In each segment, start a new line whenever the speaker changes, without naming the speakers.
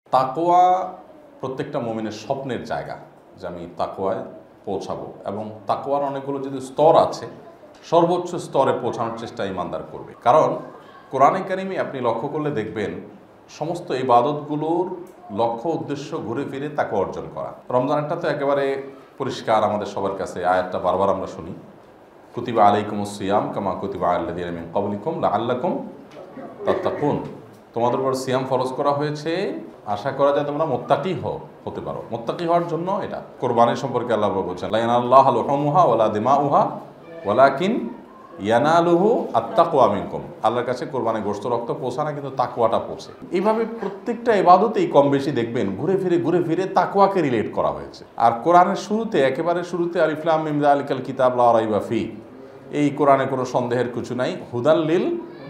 তাকওয়া প্রত্যেকটা মুমিনের স্বপ্নের জায়গা যে আমি তাকওয়ায় পৌঁছাবো, এবং তাকওয়ার অনেকগুলো যদি স্তর আছে, সর্বোচ্চ স্তরে পৌঁছানোর চেষ্টা ইমানদার করবে। কারণ কোরআনে কারিমে আপনি লক্ষ্য করলে দেখবেন সমস্ত ইবাদতগুলোর লক্ষ্য উদ্দেশ্য ঘুরে ফিরে তাকওয়া অর্জন করা। রমজানটা তো একেবারে পরিষ্কার আমাদের সবার কাছে, আয়াতটা বারবার আমরা শুনি, কুতিবা আলাইকুমুস সিয়াম কামা কুতিবা আলাল্লাযিনা মিন ক্বাবলিকুম লাআল্লাকুম তাত্তাকুন। তোমাদের উপর সিয়াম ফরজ করা হয়েছে আশা করা যায় তোমরা মুত্তাকি হতে পারো। মুত্তাকি হওয়ার জন্য এটা কোরবানি সম্পর্কে আল্লাহ বলছেন, লা ইয়ানাল্লাহু লুহুমুহা ওয়ালা দিমাউহা ওয়ালাকিন ইয়ানালুহু আত্তাকওয়া মিনকুম। আল্লাহর কাছে কোরবানি গোশত রক্ত পৌঁছায় না, কিন্তু তাকওয়াটা পৌঁছে। এইভাবে প্রত্যেকটা ইবাদতেই কম বেশি দেখবেন ঘুরে ফিরে তাকওয়াকে রিলেট করা হয়েছে। আর কোরআনের শুরুতে, একেবারে শুরুতে আলিফ লাম মিম যালিকাল কিতাব লা রাইবা ফি, এই কোরআনে কোনো সন্দেহের কিছু নাই, হুদাল লিল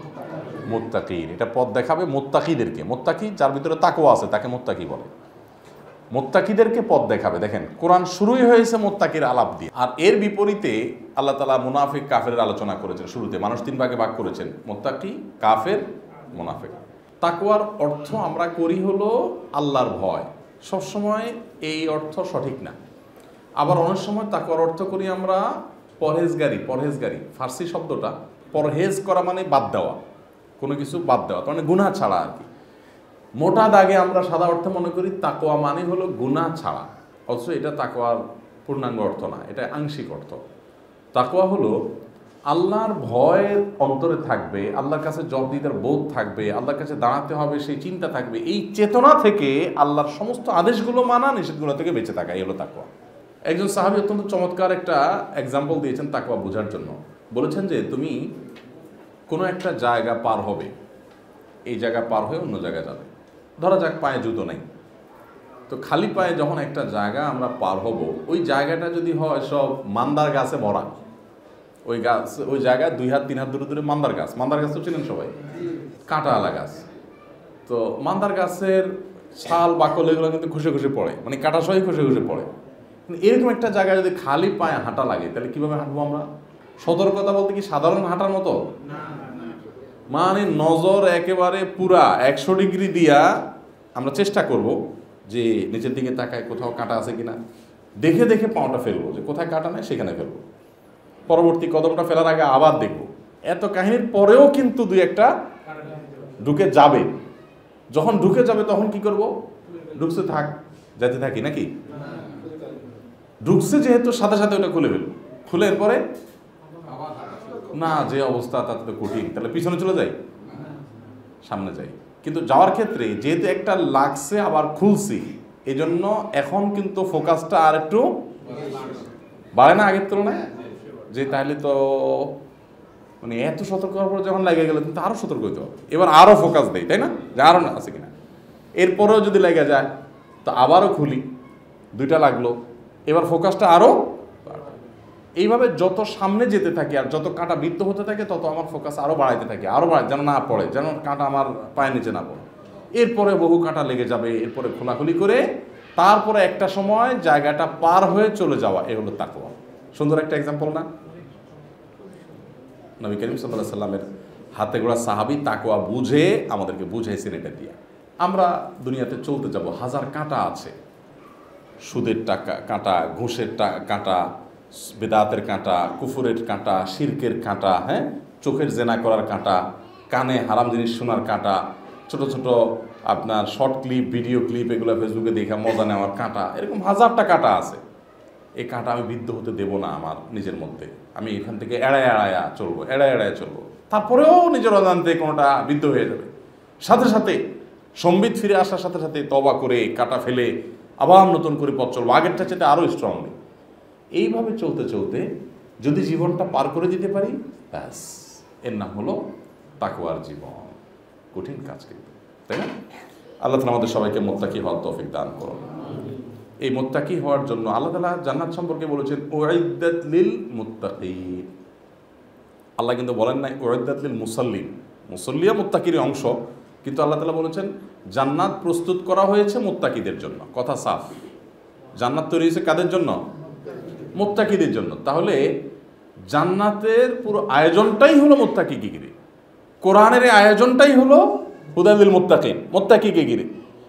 মুত্তাকিন, এটা পথ দেখাবে মুত্তাকিদেরকে। মুত্তাকি যার ভিতরে তাকওয়া আছে তাকে মুত্তাকি বলে, মুত্তাকিদেরকে পথ দেখাবে। দেখেন কোরআন শুরুই হয়েছে মুত্তাকির আলাপ দিয়ে। আর এর বিপরীতে আল্লাহ তাআলা মুনাফিক কাফেরের আলোচনা করেছেন। শুরুতে মানুষ তিন ভাগে ভাগ করেছেন, মুত্তাকি, কাফের, মুনাফিক। তাকওয়ার অর্থ আমরা করি হলো আল্লাহর ভয়। সবসময় এই অর্থ সঠিক না। আবার অনেক সময় তাকওয়ার অর্থ করি আমরা পরহেজগারি। ফার্সি শব্দটা পরহেজ করা মানে বাদ দেওয়া, কোনো কিছু বাদ দেওয়া, তার মানে গুনাহ ছাড়া আর কি। মোটা দাগে আমরা সাদা অর্থে মনে করি তাকওয়া মানে হলো গুনাহ ছাড়া, অথচ এটা তাকওয়ার পূর্ণাঙ্গ অর্থ না, এটা আংশিক অর্থ। তাকওয়া হলো আল্লাহর ভয়ের অন্তরে থাকবে, আল্লাহর কাছে জবাবদিহিতার বোধ থাকবে, আল্লাহর কাছে দাঁড়াতে হবে সেই চিন্তা থাকবে। এই চেতনা থেকে আল্লাহর সমস্ত আদেশগুলো মানা, নিষেধগুলো থেকে বেঁচে থাকা, এই হলো তাকওয়া। একজন সাহাবী অত্যন্ত চমৎকার একটা এক্সাম্পল দিয়েছেন তাকওয়া বোঝার জন্য। বলেছেন যে তুমি কোনো একটা জায়গা পার হবে, এই জায়গা পার হয়ে অন্য জায়গায় যাবে। ধরা যাক পায়ে জুতো নেই, তো খালি পায়ে যখন একটা জায়গা আমরা পার হব, ওই জায়গাটা যদি হয় সব মান্দার গাছে ভরা, ওই জায়গায় 2 হাত 3 হাত দূরে মান্দার গাছ তো চিনেন সবাই, কাঁটাওয়ালা গাছ। তো মান্দার গাছের ছাল বাকল এগুলো কিন্তু ঘষে পড়ে, মানে কাঁটা সহই ঘষে পড়ে। এরকম একটা জায়গায় যদি খালি পায়ে হাঁটা লাগে, তাহলে কিভাবে হাঁটবো আমরা? সতর্কতা বলতে কি সাধারণ হাঁটার মতো, মানে নজর একেবারে পুরা 100 ডিগ্রি দিয়া আমরা চেষ্টা করব যে নিচের দিকে তাকায় কোথাও কাঁটা আছে কিনা, দেখে পাওয়াটা ফেলবো, যে কোথায় কাঁটা নেই সেখানে ফেলবো। পরবর্তী কদমটা ফেলার আগে আবার দেখবো। এত কাহিনীর পরেও কিন্তু 2-1টা ঢুকে যাবে। যখন ঢুকে যাবে তখন কি করব? ঢুকছে যেতে থাকি নাকি? ঢুকছে যেহেতু সাথে ওটা খুলে ফেলবো। খুলে এরপরে না, যে অবস্থা তাতে তো কঠিন, তাহলে পিছনে চলে যাই, সামনে যাই। কিন্তু যাওয়ার ক্ষেত্রে যেহেতু একটা লাগছে আবার খুলছি, এই জন্য এখন কিন্তু ফোকাসটা আর একটু বাড়ে না আগের তুলনায়, যে তাহলে তো মানে এত সতর্ক হওয়ার পরে যখন লেগে গেল কিন্তু আরও সতর্ক হইতে হবে, এবার আরও ফোকাস দেয়, তাই না? যে আরও আছে কিনা। এরপরেও যদি লেগে যায় তো আবারও খুলি, 2টা লাগলো, এবার ফোকাসটা আরও। এইভাবে যত সামনে যেতে থাকে আর যত কাঁটা বৃত্ত হতে থাকে, তত আমার ফোকাস আরও বাড়াইতে থাকে, আরও বাড়ায়, যেন না পড়ে, যেন কাঁটা আমার পায়ের নিচে না পড়ে। এরপরে বহু কাঁটা লেগে যাবে, এরপরে খোলাখুলি করে তারপরে একটা সময় জায়গাটা পার হয়ে চলে যাওয়া, এ হলো তাকওয়া। সুন্দর একটা এক্সাম্পল না? নবী করিম সাল্লাল্লাহু আলাইহি সাল্লামের হাতে গোড়া সাহাবী তাকওয়া বুঝে আমাদেরকে বুঝাইছেন এটা দিয়ে। আমরা দুনিয়াতে চলতে যাব, হাজার কাঁটা আছে, সুদের টাকা কাঁটা, ঘুষের কাঁটা, বেদাতের কাঁটা, কুফুরের কাঁটা, শিরকের কাঁটা, হ্যাঁ, চোখের জেনা করার কাঁটা, কানে হারাম জিনিস শোনার কাঁটা, ছোট আপনার শর্ট ক্লিপ, ভিডিও ক্লিপ, এগুলো ফেসবুকে দেখে মজা নেওয়ার কাঁটা, এরকম হাজারটা কাঁটা আছে। এই কাঁটা আমি বিদ্ধ হতে দেব না আমার নিজের মধ্যে। আমি এখান থেকে এড়ায় চলবো। তারপরেও নিজের অজান্তে কোনোটা বিদ্ধ হয়ে যাবে। সাথে সম্বিত ফিরে আসার সাথে তওবা করে কাঁটা ফেলে আবার নতুন করে পথ চলবো, আগেরটা চেয়ে আরও স্ট্রংলি। এইভাবে চলতে যদি জীবনটা পার করে দিতে পারি, ব্যাস, এর নাম হলো তাকওয়ার জীবন। কঠিন কাজ কিন্তু, তাই না? আল্লাহ তাআলা আমাদের সবাইকে মুত্তাকি হওয়ার তৌফিক দান করুন। এই মুত্তাকি হওয়ার জন্য আল্লাহ তাআলা জান্নাত সম্পর্কে বলেছেন উইদ্দাত লিল মুত্তাকিন। আল্লাহ কিন্তু বলেন নাই উইদ্দাত লিল মুসাল্লিন। মুসল্লিয়া মুত্তাকির অংশ, কিন্তু আল্লাহ তাআলা বলেছেন জান্নাত প্রস্তুত করা হয়েছে মুত্তাকিদের জন্য। কথা সাফ, জান্নাত তৈরি হয়েছে কাদের জন্য? মুত্তাকিদের জন্য। তাহলে জান্নাতের পুরো আয়োজনটাই হলো মুত্তাকিকে ঘিরে। কোরআনের আয়োজনটাই হলো হুদাল লিল মুত্তাকিন, মুত্তাকিকে ঘিরে।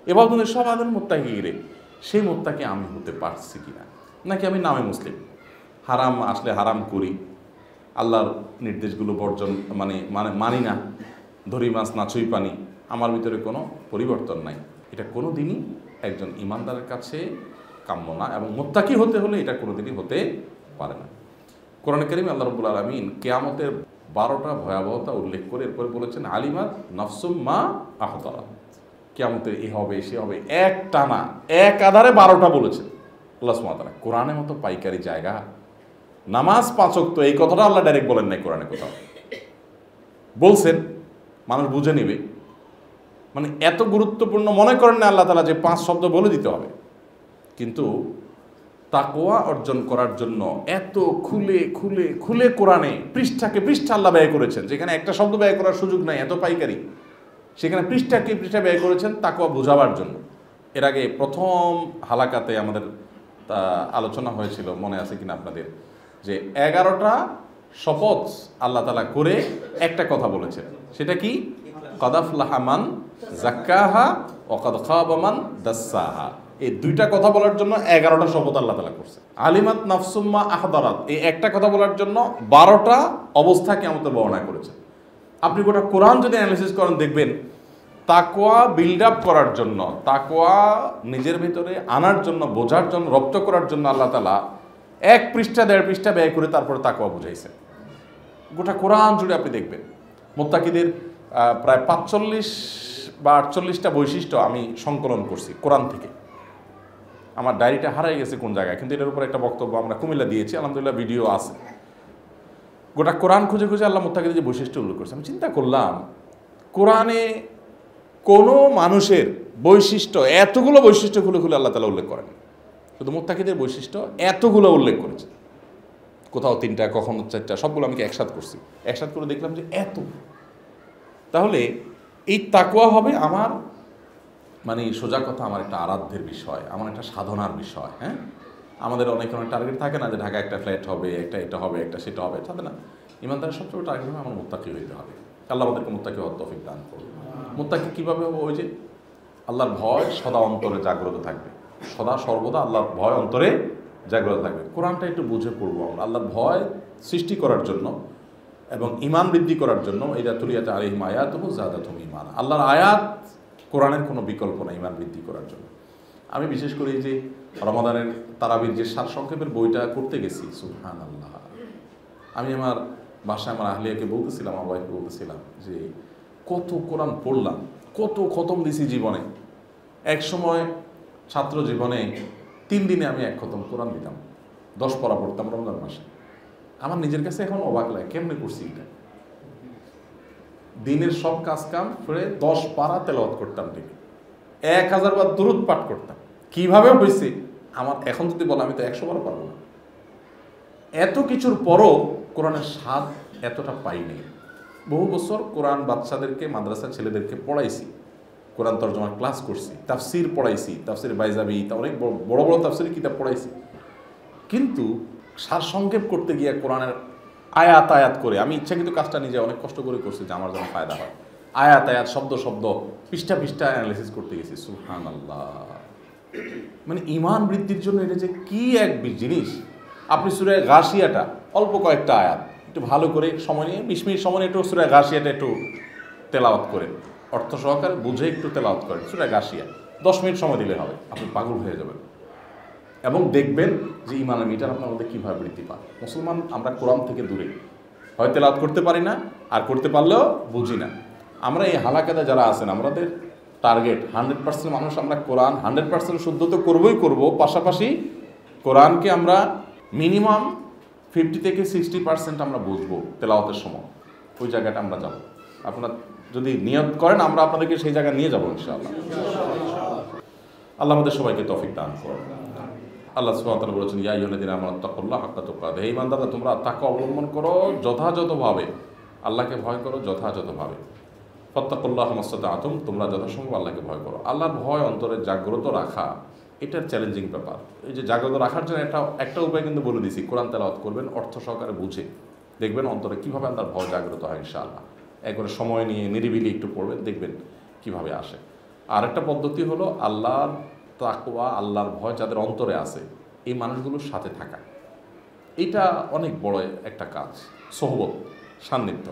এবাদতের সব আদম মোত্তাকি রে, সেই মোত্তাকি আমি হতে পারছি কিনা, নাকি আমি নামে মুসলিম, হারাম আসলে হারাম করি, আল্লাহর নির্দেশগুলো বর্জন মানি না, ধরি মাছ নাচুই পানি, আমার ভিতরে কোনো পরিবর্তন নাই। এটা কোনো দিনই একজন ইমানদারের কাছে কাম্য না, এবং মুত্তাকি হতে হলে এটা কোনো দিনই হতে পারে না। কোরআন কারীমে আল্লাহ রাব্বুল আলামিন কিয়ামতের 12টা ভয়াবহতা উল্লেখ করে এরপরে বলেছেন আলিমাত নাফসুম মা আহদারাত। কিয়ামতের এ হবে সে হবে, এক টানা এক আধারে 12টা বলেছেন আল্লাহ সুবহানাহু ওয়া তাআলা। কোরআনের মতো পাইকারি জায়গা, নামাজ 5 ওয়াক্ত, এই কথাটা আল্লাহ ডাইরেক্ট বলেন নাই কোরআনে কোথাও, বলছেন মানুষ বুঝে নিবে। মানে এত গুরুত্বপূর্ণ মনে করেন না আল্লাহ তাআলা যে 5 শব্দ বলে দিতে হবে, কিন্তু তাকওয়া অর্জন করার জন্য এত খুলে খুলে খুলে কোরআনে পৃষ্ঠাকে পৃষ্ঠা আল্লাহ ব্যয় করেছেন, যেখানে একটা শব্দ ব্যয় করার সুযোগ নাই, এত পাইকারি, সেখানে পৃষ্ঠাকে পৃষ্ঠা ব্যয় করেছেন তাকওয়া বোঝাবার জন্য। এর আগে প্রথম হালাকাতে আমাদের আলোচনা হয়েছিল, মনে আছে কিনা আপনাদের, যে 11টা শপথ আল্লাহ তাআলা করে একটা কথা বলেছেন, সেটা কি? ক্বাদ আফলাহা মান যাক্কাহা ওয়া ক্বাদ খাবা মান দাসসাহা। এই দুইটা কথা বলার জন্য 11টা শপথ আল্লাহ তাআলা করছে। আলিমাত নাফসুম মা আহদারাত, এই একটা কথা বলার জন্য 12টা অবস্থা কিয়ামতের বর্ণনা করেছে। আপনি গোটা কোরআন যদি অ্যানালিসিস করেন দেখবেন তাকওয়া বিল্ড আপ করার জন্য, তাকওয়া নিজের ভিতরে আনার জন্য, বোঝার জন্য, রপ্ত করার জন্য আল্লাহ তাআলা 1 পৃষ্ঠা 1.5 পৃষ্ঠা ব্যয় করে তারপরে তাকওয়া বুঝাইছে। গোটা কোরআন জুড়ে আপনি দেখবেন মুত্তাকিদের প্রায় 45 বা 48টা বৈশিষ্ট্য আমি সংকলন করছি কোরআন থেকে। আমার ডায়েরিটা হারাই গেছে কোন জায়গায়, কিন্তু এটার উপর একটা বক্তব্য আমরা কুমিল্লা দিয়েছি, আলহামদুলিল্লাহ ভিডিও আছে। গোটা কোরআন খুঁজে খুঁজে আল্লাহ মুত্তাকিদের যে বৈশিষ্ট্য উল্লেখ করছে, আমি চিন্তা করলাম কোরআনে কোনো মানুষের বৈশিষ্ট্য এতগুলো বৈশিষ্ট্য খুলে খুলে আল্লাহ তাআলা উল্লেখ করেন, শুধু মুত্তাকিদের বৈশিষ্ট্য এতগুলো উল্লেখ করেছে। কোথাও 3টা, কখনো 4টা, সবগুলো আমি একসাথ করছি, একসাথ করে দেখলাম যে এত। তাহলে এই তাকওয়া হবে আমার, মানে সোজা কথা, আমার একটা আরাধ্যের বিষয়, আমার একটা সাধনার বিষয়। হ্যাঁ, আমাদের অনেক টার্গেট থাকে না যে ঢাকা একটা ফ্ল্যাট হবে, একটা এটা হবে, একটা সেটা হবে, থাকে না? ইমানদারের সবচেয়ে টার্গেট হবে আমার মুত্তাকি হইতে হবে। আল্লাহ আমাদেরকে মুত্তাকি হওয়ার তৌফিক দান করুন। মুত্তাকি কীভাবে হবে? ওই যে আল্লাহর ভয় সদা অন্তরে জাগ্রত থাকবে, সদা সর্বদা আল্লাহর ভয় অন্তরে জাগ্রত থাকবে। কোরআনটা একটু বুঝে পড়বো আমরা আল্লাহর ভয় সৃষ্টি করার জন্য এবং ঈমান বৃদ্ধি করার জন্য। ইযা তুলিয়াত আলাইহিম আয়াতুহু যাদাতুহুম ঈমানা, আল্লাহর আয়াত কোরআনের কোনো বিকল্প নাই ঈমান বৃদ্ধি করার জন্য। আমি বিশেষ করে যে রমাদানের তারাবির যে সারসংক্ষেপের বইটা করতে গেছি, সুবহানাল্লাহ, আমি আমার বাসায় আমার আহলিয়াকে বলতেছিলাম, আমার ওয়াইফকে বলতেছিলাম যে কত কোরআন পড়লাম, কত খতম দিছি জীবনে। এক সময় ছাত্র জীবনে 3 দিনে আমি 1 খতম কোরআন দিতাম, 10 পারা পড়তাম রমজান মাসে। আমার নিজের কাছে এখন অবাক লাগে কেমনে করছি এটা। দিনের সব কাজ কাম করে 10 পারা তেলাওয়াত করতাম, ঠিক 1000 বার দুরূদ পাঠ করতাম। কিভাবে হয়েছে আমার এখন যদি বলো আমি তো 100 বার পারবো না। এত কিছুর পরও কোরআনের স্বাদ এতটা পাইনি। বহু বছর কোরআন বাচ্চাদেরকে, মাদ্রাসার ছেলেদেরকে পড়াইছি, কোরআন তরজমার ক্লাস করছি, তাফসির পড়াইছি, তাফসির বাইজাবি, অনেক বড় বড় তাফসিরের কিতাব পড়াইছি, কিন্তু সারসংক্ষেপ করতে গিয়ে কোরআনের আয়াত আয়াত করে আমি ইচ্ছা কিন্তু কাজটা নিজে অনেক কষ্ট করে করছি যে আমার যেন ফায়দা হয়। আয়াত আয়াত, শব্দ শব্দ, পৃষ্ঠা পৃষ্ঠা অ্যানালিসিস করতে গেছি। সুবহানাল্লাহ, মানে ঈমান বৃদ্ধির জন্য এটা যে কি এক জিনিস। আপনি সূরা গাশিয়াটা অল্প কয়েকটা আয়াত একটু ভালো করে সময় নিয়ে 20 মিনিট সময় নিয়ে একটু সূরা গাশিয়াটা একটু তেলাওয়াত করেন, অর্থ সহকারে বুঝে একটু তেলাওয়াত করেন সূরা গাশিয়া, 10 মিনিট সময় দিলে হবে, আপনি পাগল হয়ে যাবেন এবং দেখবেন যে ঈমানের মিটার আপনার মধ্যে কীভাবে বৃদ্ধি পায়। মুসলমান আমরা কোরআন থেকে দূরে, হয় তেলাওয়াত করতে পারি না, আর করতে পারলেও বুঝি না। আমরা এই হালাকাতে যারা আছেন, আমাদের টার্গেট 100% মানুষ আমরা কোরআন 100% শুদ্ধ তো করবই করব, পাশাপাশি কোরআনকে আমরা মিনিমাম 50 থেকে 60% আমরা বুঝবো তেলাওয়াতের সময়। ওই জায়গাটা আমরা যাব। আপনারা যদি নিয়ত করেন আমরা আপনাদেরকে সেই জায়গায় নিয়ে যাবো ইনশাআল্লাহ। আল্লাহ আমাদের সবাইকে তৌফিক দান করুন। আল্লাহ সুবহানাহু ওয়া তাআলা বলেছেন, ইয়া আইয়ুহাল্লাযীনা আমানু তাকুল্লাহা হাক্কা তুকাতিহি, হে ঈমানদাররা তোমরা তাকওয়া অবলম্বন করো যথাযথভাবে, আল্লাহকে ভয় করো যথাযথভাবে। ফাত্তাকুল্লাহা মাসতাতা'তুম, তোমরা যথাসম্ভব আল্লাহকে ভয় করো। আল্লাহর ভয় অন্তরে জাগ্রত রাখা এটা চ্যালেঞ্জিং ব্যাপার। এই যে জাগ্রত রাখার জন্য একটা উপায় কিন্তু বলে দিছি, কোরআন তেলাওয়াত করবেন অর্থ সহকারে বুঝে, দেখবেন অন্তরে কীভাবে আল্লাহর ভয় জাগ্রত হয় ইনশাআল্লাহ। একবারে সময় নিয়ে নিরিবিলি একটু পড়বেন, দেখবেন কীভাবে আসে। আরেকটা পদ্ধতি হলো আল্লাহর তাকওয়া, আল্লাহর ভয় যাদের অন্তরে আছে এই মানুষগুলোর সাথে থাকা। এটা অনেক বড় একটা কাজ, সোহবত, সান্নিধ্য।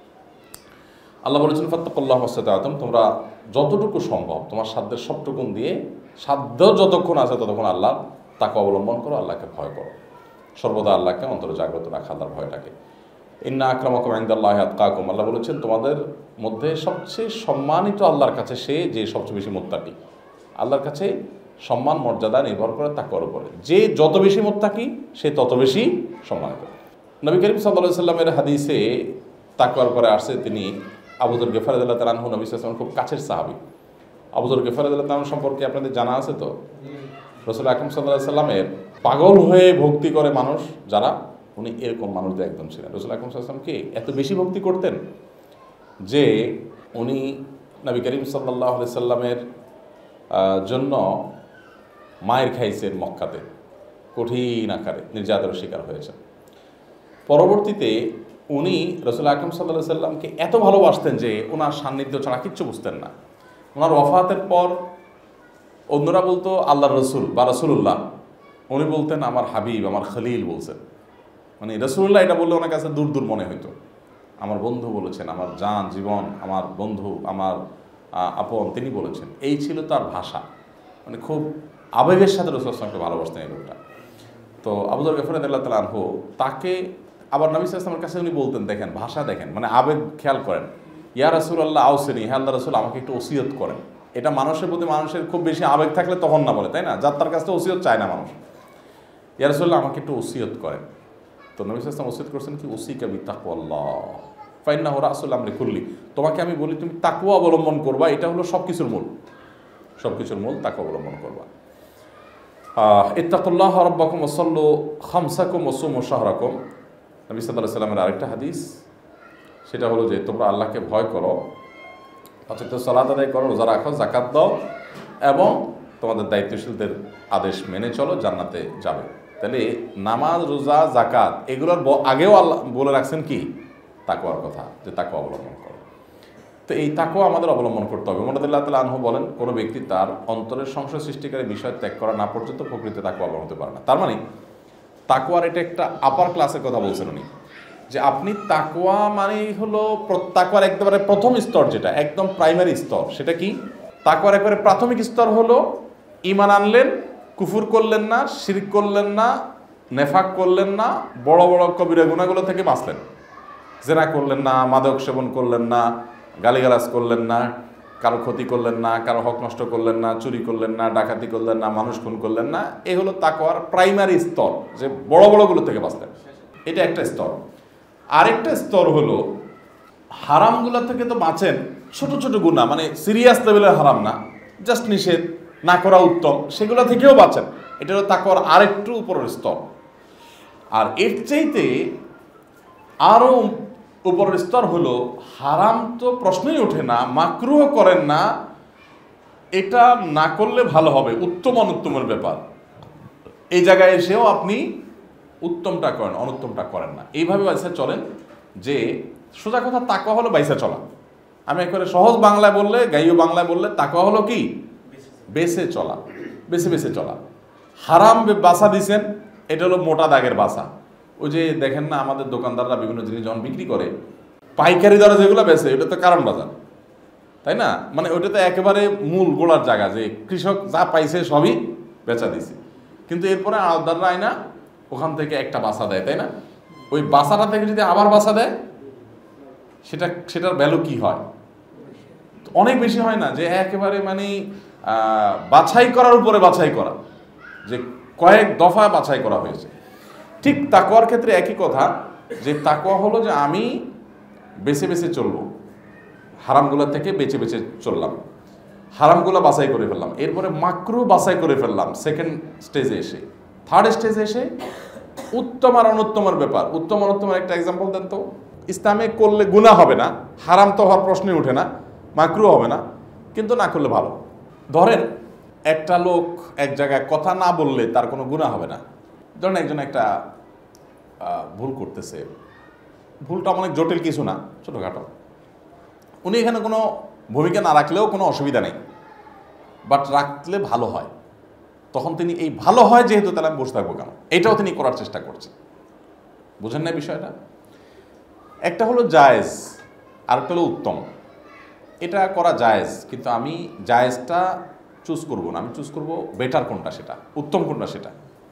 আল্লাহ বলেছেন ফাত্তাকুল্লাহ মাসতাতা'তুম, তোমরা যতটুকু সম্ভব তোমার সাধ্যের সবটুকুন দিয়ে, সাধ্য যতক্ষণ আছে ততক্ষণ আল্লাহর তাকওয়া অবলম্বন করো, আল্লাহকে ভয় করো, সর্বদা আল্লাহকে অন্তরে জাগ্রত রাখা, আল্লাহর ভয়টাকে। ইন্না আকরামাকুম ইনদাল্লাহি আতকাকুম, আল্লাহ বলেছেন তোমাদের মধ্যে সবচেয়ে সম্মানিত আল্লাহর কাছে সে যে সবচেয়ে বেশি মুত্তাকি। আল্লাহর কাছে সম্মান মর্যাদা নির্ভর করে তাকওয়ার উপরে, যে যত বেশি মুত্তাকি সে তত বেশি সম্মানিত। নবী করিম সাল্লাল্লাহু আলাইহি সাল্লামের হাদিসে তাকওয়ার পরে আসছে তিনি আবু যর গিফারী রাদিয়াল্লাহু তাআলা আনহু, নবী সাল্লাল্লাহু আলাইহি ওয়াসাল্লাম খুব কাছের সাহাবী। আবু যর গিফারী রাদিয়াল্লাহু তাআলা সম্পর্কে আপনাদের জানা আছে তো? রাসূল আকরাম সাল্লাল্লাহু আলাইহি সাল্লামের পাগল হয়ে ভক্তি করে মানুষ যারা, উনি এরকম মানুষদের একদম ছিলেন। রাসূল আকরাম সাল্লাল্লাহু আলাইহি ওয়াসাল্লামকে এত বেশি ভক্তি করতেন যে উনি নবী করিম সাল্লাল্লাহু আলাইহি সাল্লামের জন্য মায়ের খাইছেন মক্কাতে, কঠিন আকারে নির্যাতনের শিকার হয়েছেন। পরবর্তীতে উনি রাসূল আকরাম সাল্লাল্লাহু আলাইহি সাল্লামকে এত ভালোবাসতেন যে ওনার সান্নিধ্য ছাড়া কিচ্ছু বুঝতেন না। ওনার ওয়াফাতের পর অন্যরা বলতো আল্লাহর রসুল বা রসুলুল্লাহ, উনি বলতেন আমার হাবিব, আমার খলিল বলছেন। মানে রসুল্লাহ এটা বললে ওনার কাছে দূর দূর মনে হইতো। আমার বন্ধু বলেছেন, আমার জান জীবন, আমার বন্ধু, আমার আপন, তিনি বলেছেন। এই ছিল তার ভাষা। মানে খুব আবেগের সাথে রাসূল সাল্লাল্লাহু আলাইহি ওয়াসাল্লামকে ভালোবাসতেন এই লোকটা। তো আবু যর গিফারী রাদিয়াল্লাহু তাআলা আনহু তাকে আবার নবী সাল্লাল্লাহু আলাইহি ওয়াসাল্লামের কাছে উনি বলতেন, দেখেন ভাষা দেখেন, মানে আবেগ খেয়াল করেন। ইয়া রাসূলুল্লাহ আউসিনি, হে আল্লাহর রাসূল আমাকে একটু ওসিয়ত করেন। এটা মানুষের প্রতি মানুষের খুব বেশি আবেগ থাকলে তখন না বলে, তাই না? যার তার কাছে ওসিয়ত চায় না মানুষ। ইয়া রাসূলুল্লাহ আমাকে একটু ওসিয়ত করেন। তো নবী সাল্লাল্লাহু আলাইহি ওয়াসাল্লাম ওসিয়ত করছেন কি, উসিকা বিতাকওয়াল্লাহ ফাইন্নাহু রাসুল আমরি কুল্লি, তোমাকে আমি বলি তুমি তাকওয়া অবলম্বন করবা, এটা হলো সবকিছুর মূল, সবকিছুর মূল তাকওয়া অবলম্বন করবা। ইত্তাকুল্লাহ রাব্বাকুম ওয়াসাল্লু খামসাকুম ওয়াসুমু শাহরাকুম, নবী সাল্লাল্লাহু আলাইহি ওয়াসাল্লামের আরেকটা হাদিস, সেটা হলো যে তোমরা আল্লাহকে ভয় করো, অথচ সালাত আদায় করো, রোজা রাখো, যাকাত দাও এবং তোমাদের দায়িত্বশীলদের আদেশ মেনে চলো, জান্নাতে যাবে। তাহলে নামাজ, রোজা, যাকাত এগুলোর আগেও আল্লাহ বলে রাখছেন কি, তাকওয়ার কথা, যে তাকওয়া অবলম্বন করো। তো এই তাকওয়া আমাদের অবলম্বন করতে হবে। ওমর রাদিয়াল্লাহু তাআলা আনহু বলেন, কোনো ব্যক্তি তার অন্তরের সংশয় সৃষ্টিকারী বিষয় ত্যাগ করা না পর্যন্ত প্রকৃত তাকওয়া অবলম্বন করতে পারে না। তার মানে তাকওয়ার এটা একটা আপার ক্লাসের কথা বলছেন উনি, যে আপনি তাকওয়া মানেই হলো তাকওয়ার একেবারে প্রথম স্তর, যেটা একদম প্রাইমারি স্তর, সেটা কি? তাকওয়ার একেবারে প্রাথমিক স্তর হলো ঈমান আনলেন, কুফর করলেন না, শিরক করলেন না, নেফাক করলেন না, বড় বড় কবিরা গুনাহগুলো থেকে বাঁচলেন, জেনা করলেন না, মাদক সেবন করলেন না, গালিগালাজ করলেন না, কারো ক্ষতি করলেন না, কারো হক নষ্ট করলেন না, চুরি করলেন না, ডাকাতি করলেন না, মানুষ খুন করলেন না। এই হলো তাকওয়ার প্রাইমারি স্তর, যে বড় বড়গুলো থেকে বাঁচলেন। এটা একটা স্তর। আরেকটা স্তর হলো হারামগুলো থেকে তো বাঁচেন, ছোট ছোট গুনাহ, মানে সিরিয়াস লেভেলের হারাম না, জাস্ট নিষেধ না করা উত্তম, সেগুলো থেকেও বাঁচেন। এটা হলো তাকওয়ার আরেকটু উপরের স্তর। আর এর চাইতে আরও উপরের স্তর হলো হারাম তো প্রশ্নই ওঠে না, মাকরুহ করেন না, এটা না করলে ভালো হবে, উত্তম অনুত্তমের ব্যাপার, এই জায়গায় এসেও আপনি উত্তমটা করেন, অনুত্তমটা করেন না, এইভাবে বাইসা চলেন। যে সোজা কথা তাকওয়া হলো বাইসা চলা। আমি একবারে সহজ বাংলায় বললে, গাইও বাংলায় বললে, তাকওয়া হলো কি? বেছে চলা, বেছে বেছে চলা। হারাম বাসা দিছেন, এটা হলো মোটা দাগের বাসা। ওই যে দেখেন না আমাদের দোকানদাররা বিভিন্ন জিনিস যখন বিক্রি করে, পাইকারি দরে যেগুলো বেচে, ওটা তো কারণ বাজার, তাই না? মানে ওইটা তো একেবারে মূল গোড়ার জায়গা, যে কৃষক যা পাইছে সবই বেচা দিছে, কিন্তু এরপরে আলদাররা আয়না ওখান থেকে একটা বাসা দেয়, তাই না? ওই বাসাটা থেকে যদি আবার বাসা দেয়, সেটার ভ্যালু কি হয়? অনেক বেশি হয় না? যে একেবারে মানে বাছাই করার উপরে বাছাই করা, যে কয়েক দফা বাছাই করা হয়েছে। ঠিক তাকওয়ার ক্ষেত্রে একই কথা, যে তাকওয়া হলো যে আমি বেছে বেছে চলবো, হারামগুলো থেকে বেছে বেছে চললাম, হারামগুলো বাছাই করে ফেললাম, এরপরে মাকরুহ বাছাই করে ফেললাম সেকেন্ড স্টেজে এসে। থার্ড স্টেজে এসে উত্তম আর অনুত্তমের ব্যাপার। উত্তম অনুত্তমের একটা এক্সাম্পল দেন তো। ইসলামে করলে গুনাহ হবে না, হারাম তো হওয়ার প্রশ্নই ওঠে না, মাকরুহ হবে না, কিন্তু না করলে ভালো। ধরেন একটা লোক এক জায়গায় কথা না বললে তার কোনো গুনাহ হবে না। ধরেন একজন একটা ভুল করতেছে, ভুলটা অনেক জটিল কিছু না, ছোটোখাটো, উনি এখানে কোনো ভূমিকা না রাখলেও কোনো অসুবিধা নেই, বাট রাখলে ভালো হয়। তখন তিনি এই ভালো হয় যেহেতু তাহলে আমি বসে থাকবো কেন, এটাও তিনি করার চেষ্টা করছেন। বুঝেন না বিষয়টা? একটা হলো জায়েজ, আরেকটা হলো উত্তম। এটা করা জায়েজ, কিন্তু আমি জায়েজটা চুজ করব না, আমি চুজ করব বেটার কোনটা সেটা, উত্তম কোনটা সেটা।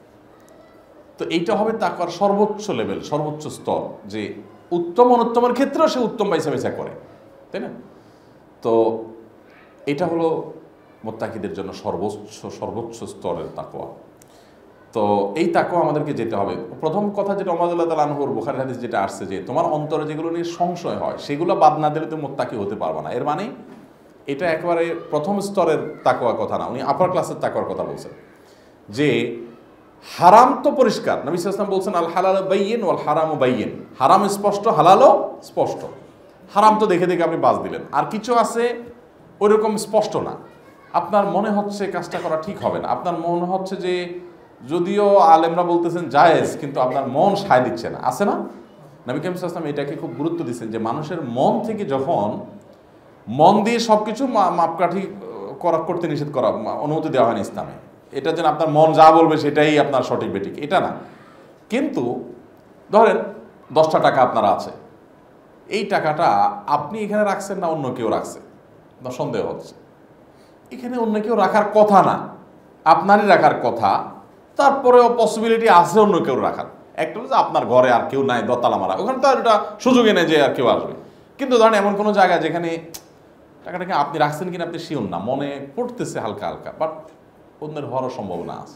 তো এইটা হবে তাকওয়ার সর্বোচ্চ লেভেল, সর্বোচ্চ স্তর, যে উত্তম অনুত্তমের ক্ষেত্রেও সে উত্তম বাইসা বাইসা করে, তাই না? তো এটা হলো মুত্তাকিদের জন্য সর্বোচ্চ স্তরের তাকওয়া। তো এই তাকওয়া আমাদেরকে যেতে হবে। প্রথম কথা যেটা ওমর রাদিয়াল্লাহু তাআলা আনহুর বুখারী হাদিস যেটা আসছে, যে তোমার অন্তরে যেগুলো নিয়ে সংশয় হয় সেগুলো বাদ না দিলে তুমি মুত্তাকি হতে পারবে না। এর মানে এটা একেবারে প্রথম স্তরের তাকওয়ার কথা না, উনি আপার ক্লাসের তাকওয়ার কথা বলছেন। যে হারাম তো পরিষ্কার, নবী সাল্লাল্লাহু আলাইহি ওয়াসাল্লাম বলছেন আল হালালু বাইয়িন ওয়াল হারামু বাইয়িন, হারাম স্পষ্ট, হালালও স্পষ্ট। হারাম তো দেখে দেখে আপনি বাজ দিলেন, আর কিছু আছে ওইরকম স্পষ্ট না, আপনার মনে হচ্ছে কাজটা করা ঠিক হবে না, আপনার মনে হচ্ছে যে যদিও আলেমরা বলতেছেন জায়েজ, কিন্তু আপনার মন সায় দিচ্ছে না, আছে না? নবী করিম সাল্লাল্লাহু আলাইহি ওয়াসাল্লাম এটাকে খুব গুরুত্ব দিচ্ছেন, যে মানুষের মন থেকে যখন মন দিয়ে সব কিছু মাপকাঠি করতে নিষেধ করা, অনুমতি দেওয়া হয়নি ইসলামে। এটা যেন আপনার মন যা বলবে সেটাই আপনার সঠিক বেঠিক, এটা না। কিন্তু ধরেন 10টা টাকা আপনার আছে, এই টাকাটা আপনি এখানে রাখছেন না অন্য কেউ রাখছে, না সন্দেহ হচ্ছে। এখানে অন্য কেউ রাখার কথা না, আপনারই রাখার কথা, তারপরেও পসিবিলিটি আছে অন্য কেউ রাখার। একটা হচ্ছে আপনার ঘরে আর কেউ নাই, দতালা মারা, ওখানে তো আর এটা সুযোগে নেই যে আর কেউ আসবে। কিন্তু ধরেন এমন কোনো জায়গা যেখানে টাকাটাকে আপনি রাখছেন কিনা আপনি শিওর না, মনে পড়তেছে হালকা হালকা, বাট অন্যের হওয়ার সম্ভাবনা আছে,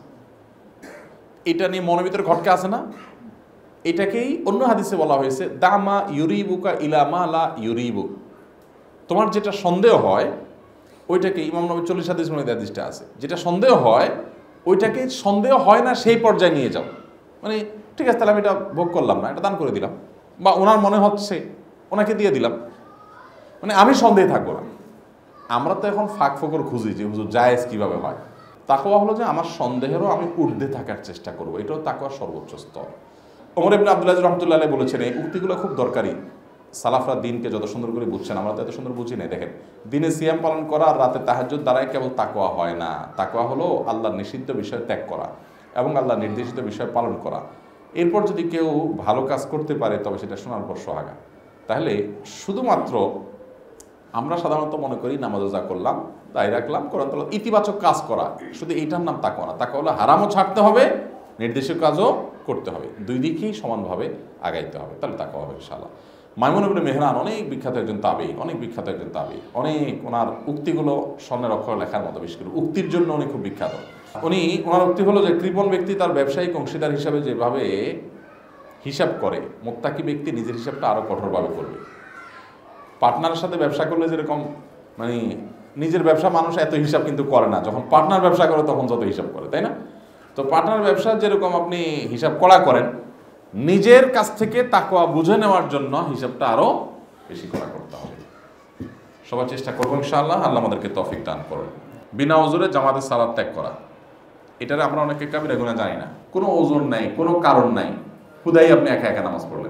এটা নিয়ে মনের ভিতরে খটকা আছে না? এটাকেই অন্য হাদিসে বলা হয়েছে দামা ইউরিবুকা ইলামা লা ইউরিবুক। তোমার যেটা সন্দেহ হয় ওইটাকে, ইমাম নবী 40 হাদিস মধ্যে হাদিসটা আছে, যেটা সন্দেহ হয় ওইটাকে সন্দেহ হয় না সেই পর্যায়ে নিয়ে যাও। মানে ঠিক আছে, তাহলে আমি এটা ভোগ করলাম না, এটা দান করে দিলাম, বা ওনার মনে হচ্ছে ওনাকে দিয়ে দিলাম, মানে আমি সন্দেহে থাকবো না। আমরা তো এখন ফাঁক ফোকর খুঁজি যে হুজুর জায়েজ কিভাবে হয়। তাকওয়া হলো যে আমার সন্দেহেরও আমি ঊর্ধ্বে থাকার চেষ্টা করবো, এটাও তাকওয়ার সর্বোচ্চ স্তর। ওমর ইবনে আব্দুল আজিজ রাহমাতুল্লাহ আলাইহি বলেছেন, এই উক্তিগুলো খুব দরকারি। সালাফরা দিনকে যত সুন্দর করে বুঝছেন, আমরা তো এত সুন্দর বুঝি না। দেখেন, দিনে সিয়াম পালন করা আর রাতে তাহাজ্জুদ দ্বারাই কেবল তাকওয়া হয় না। তাকওয়া হলো আল্লাহর নিষিদ্ধ বিষয় ত্যাগ করা এবং আল্লাহর নির্দেশিত বিষয় পালন করা। এরপর যদি কেউ ভালো কাজ করতে পারে তবে সেটা শোনার পর সোহাগা। তাহলে শুধুমাত্র আমরা সাধারণত মনে করি নামাজ রোজা করলাম, তাই রাখলাম, কোরআন তেলাওয়াত, ইতিবাচক কাজ করা, শুধু এইটার নাম তাকওয়া না। তাকওয়া হলো হারামও ছাড়তে হবে, নির্দেশিত কাজও করতে হবে, দুই দিকেই সমানভাবে আগাইতে হবে, তাহলে তাকওয়া হবে ইনশাআল্লাহ। মাইমুন ইবনে মেহরান অনেক বিখ্যাত একজন তাবেঈ, অনেক ওনার উক্তিগুলো স্বর্ণের অক্ষরে লেখার মতো, বিশেষ করে উক্তির জন্য উনি খুব বিখ্যাত। ওনার উক্তি হলো যে কৃপণ ব্যক্তি তার ব্যবসায়িক অংশীদার হিসাবে যেভাবে হিসাব করে, মুত্তাকি ব্যক্তি নিজের হিসাবটা আরও কঠোরভাবে করবে। পার্টনারের সাথে ব্যবসা করলে যেরকম মানে নিজের ব্যবসা মানুষ এত হিসাব কিন্তু করে না, যখন পার্টনার ব্যবসা করে তখন যত হিসাব করে, তাই না? তো পার্টনার ব্যবসা যেরকম আপনি হিসাব করা করেন, নিজের কাছ থেকে তাকওয়া বুঝে নেওয়ার জন্য হিসাবটা আরও বেশি করা করতে হবে। সবাই চেষ্টা করবো ইনশাআল্লাহ, আল্লাহ আমাদেরকে তৌফিক দান করুন। বিনা ওজরে জামাতের সালাত ত্যাগ করা, এটারে আমরা অনেকে কাবিরা গুনাহ জানি না, কোনো ওজন নাই, কোনো কারণ নাই, হুদাই আপনি একা একা নামাজ পড়লেন,